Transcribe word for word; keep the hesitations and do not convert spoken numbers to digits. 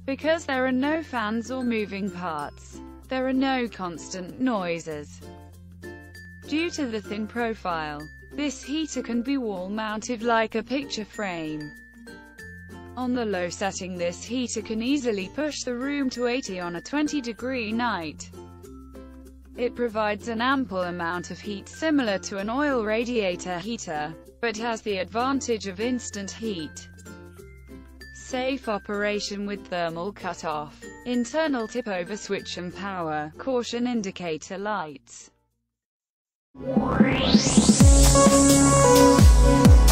Because there are no fans or moving parts, there are no constant noises. Due to the thin profile, this heater can be wall-mounted like a picture frame. On the low setting, this heater can easily push the room to eighty on a twenty degree night. It provides an ample amount of heat similar to an oil radiator heater, but has the advantage of instant heat. Safe operation with thermal cutoff, internal tip-over switch and power caution indicator lights.